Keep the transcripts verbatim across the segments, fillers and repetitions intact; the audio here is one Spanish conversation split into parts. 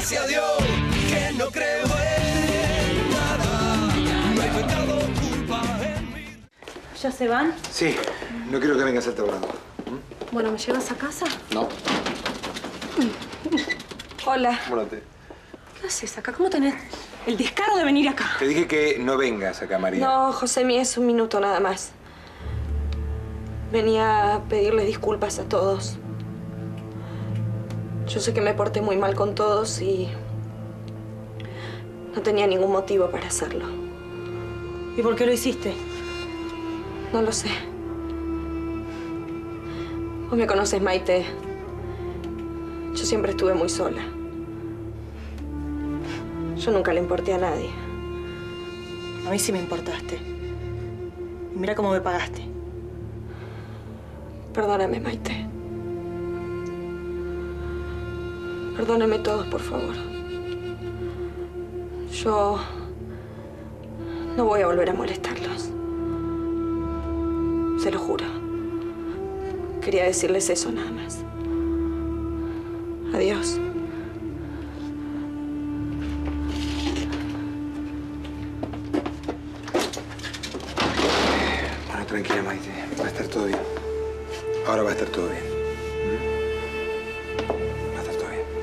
gracias a Dios que no creo en nada. No hay pecado, culpa en mí. ¿Ya se van? Sí, no quiero que vengas al tablado. ¿Mm? Bueno, ¿me llevas a casa? No. Hola. Múrate. ¿Qué haces acá? ¿Cómo tenés el descaro de venir acá? Te dije que no vengas acá, María. No, Josemi, es un minuto nada más. Venía a pedirles disculpas a todos. Yo sé que me porté muy mal con todos y no tenía ningún motivo para hacerlo. ¿Y por qué lo hiciste? No lo sé. Vos me conoces, Maite. Yo siempre estuve muy sola. Yo nunca le importé a nadie. A mí sí me importaste. Y mira cómo me pagaste. Perdóname, Maite. Perdóname todos, por favor. Yo no voy a volver a molestarlos. Se lo juro. Quería decirles eso nada más. Adiós. Bueno, tranquila, Maite. Va a estar todo bien. Ahora va a estar todo bien. Va a estar todo bien.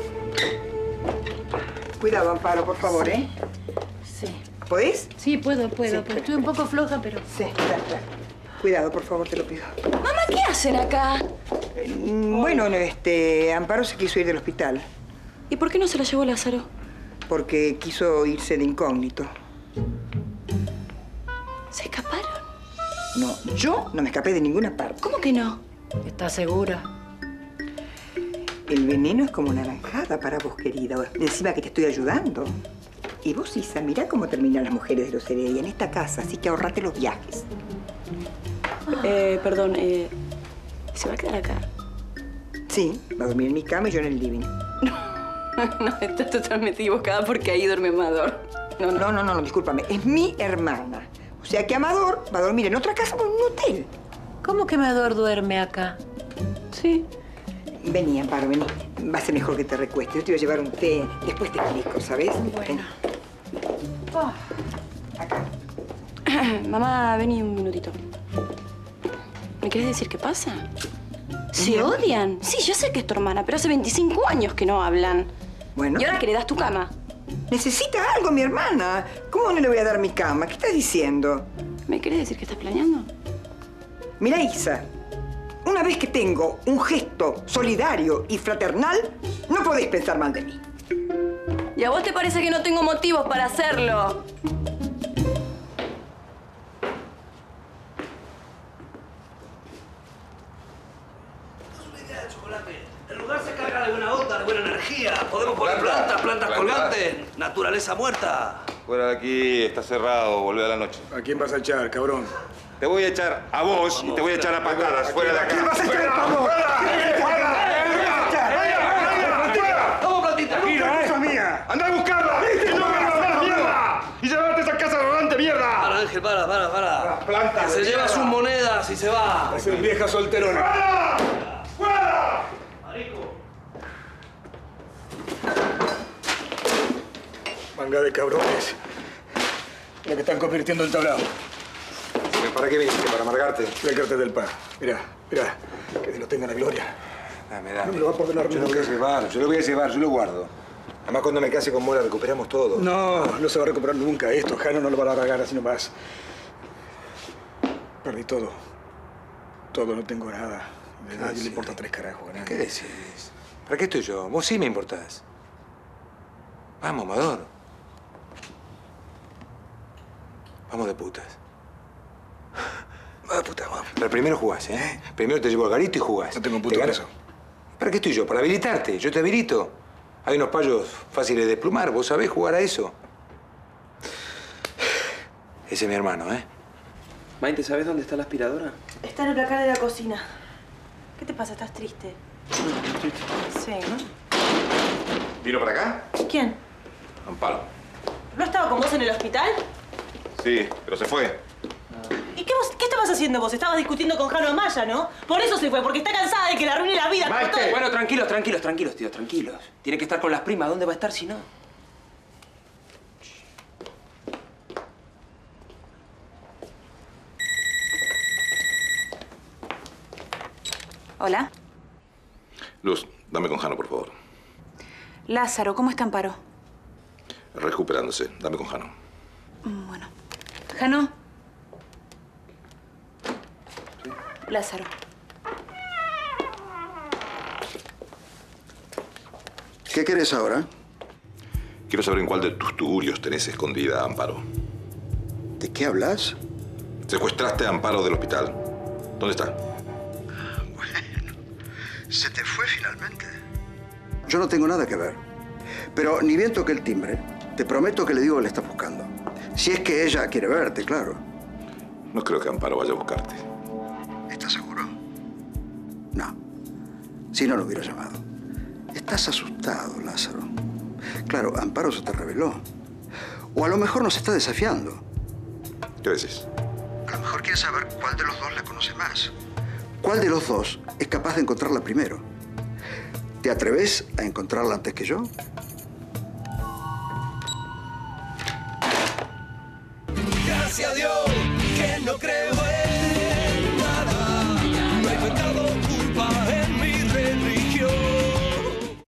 Cuidado, Amparo, por favor, ¿eh? Sí. ¿Podés? Sí, puedo, puedo. Sí, pero estoy un poco floja, pero... Sí, claro, claro. Cuidado, por favor, te lo pido. Mamá, ¿qué hacen acá? Eh, bueno, este, Amparo se quiso ir del hospital ¿Y por qué no se la llevó Lázaro? porque quiso irse de incógnito. ¿Se escaparon? No, yo no me escapé de ninguna parte. ¿Cómo que no? ¿Estás segura? El veneno es como naranjada para vos, querida. Encima que te estoy ayudando. Y vos, Isa, mirá cómo terminan las mujeres de los Heredia en esta casa, así que ahorrate los viajes. Eh, perdón, eh... ¿se va a quedar acá? Sí, va a dormir en mi cama y yo en el living. No, estás totalmente equivocada porque ahí duerme Amador. No, no. No, no, no, no, discúlpame. Es mi hermana. O sea que Amador va a dormir en otra casa o en un hotel. ¿Cómo que Amador duerme acá? Sí. Vení, Amparo, vení. Va a ser mejor que te recuestes. Yo te voy a llevar un té. Después te explico, ¿sabes? Bueno. Oh. Acá. Mamá, vení un minutito. ¿Me querés decir qué pasa? ¿Se odian? Sí, yo sé que es tu hermana, pero hace veinticinco años que no hablan. Bueno. ¿Y ahora que le das tu cama? Necesita algo, mi hermana. ¿Cómo no le voy a dar mi cama? ¿Qué estás diciendo? ¿Me querés decir que estás planeando? Mira, Isa. Una vez que tengo un gesto solidario y fraternal, no podéis pensar mal de mí. ¿Y a vos te parece que no tengo motivos para hacerlo? El lugar se carga de buena onda, de buena energía. Podemos poner plantas, plantas colgantes, naturaleza muerta. Fuera de aquí, está cerrado, volvé a la noche. ¿A quién vas a echar, cabrón? Te voy a echar a vos y te voy a echar a patadas. Fuera de acá. ¿Qué vas a echar, vamos? ¡Vamos, plantita! ¡Mira, esa es mía! ¡Anda a buscarla! ¡No me la mierda! ¡Y llévate esa casa rodante, mierda! Para, Ángel, para, para, para. plantas Que se de lleva mierda. sus monedas y se va. Es vieja solterona. ¡Fuera! ¡Fuera! Marico. Manga de cabrones. Lo que están convirtiendo el tablado. ¿Para qué viniste? ¿Para amargarte? El cartel del pan. Mirá, mirá. Que Dios lo tenga en la gloria. Dame, dame. No me lo va a perdonar Yo lo voy a nunca. llevar, yo lo voy a llevar, yo lo guardo. Además, cuando me case con Mora recuperamos todo. No, no se va a recuperar nunca esto. Jano no lo va a largar así nomás. Perdí todo. Todo, no tengo nada. De nadie sí. le importa tres carajos. a nadie. ¿Qué decís? ¿Para qué estoy yo? Vos sí me importás. Vamos, Amador. Vamos de putas. Ah, puta, vamos. Pero primero jugás, ¿eh? Primero te llevo al garito y jugás. No tengo un puto Te ganas- preso. ¿Para qué estoy yo? Para habilitarte. Yo te habilito. Hay unos payos fáciles de desplumar. ¿Vos sabés jugar a eso? Ese es mi hermano, ¿eh? Maite, ¿sabes dónde está la aspiradora? Está en el placar de la cocina. ¿Qué te pasa? ¿Estás triste? Sí, ¿no? ¿Vino para acá? ¿Quién? Amparo. ¿No estaba con vos en el hospital? Sí, pero se fue. ¿Y qué, vos, qué estabas haciendo vos? Estabas discutiendo con Jano Amaya, ¿no? Por eso se fue, porque está cansada de que le arruine la vida. Maite. Todo... Bueno, tranquilos, tranquilos, tranquilos, tío, tranquilos. Tiene que estar con las primas. ¿Dónde va a estar si no? Hola. Luz, dame con Jano, por favor. Lázaro, ¿cómo está Amparo? Recuperándose. Dame con Jano. Bueno. Jano. Lázaro. ¿Qué querés ahora? Quiero saber en cuál de tus tugurios tenés escondida a Amparo. ¿De qué hablas? Secuestraste a Amparo del hospital. ¿Dónde está? Bueno, se te fue finalmente. Yo no tengo nada que ver. Pero ni bien toque el timbre, te prometo que le digo que le estás buscando. Si es que ella quiere verte, claro. No creo que Amparo vaya a buscarte. ¿Estás seguro? No. Si no, lo hubiera llamado. Estás asustado, Lázaro. Claro, Amparo se te reveló. O a lo mejor nos está desafiando. ¿Qué decís? A lo mejor quiere saber cuál de los dos la conoce más. ¿Cuál de los dos es capaz de encontrarla primero? ¿Te atreves a encontrarla antes que yo? Gracias a Dios.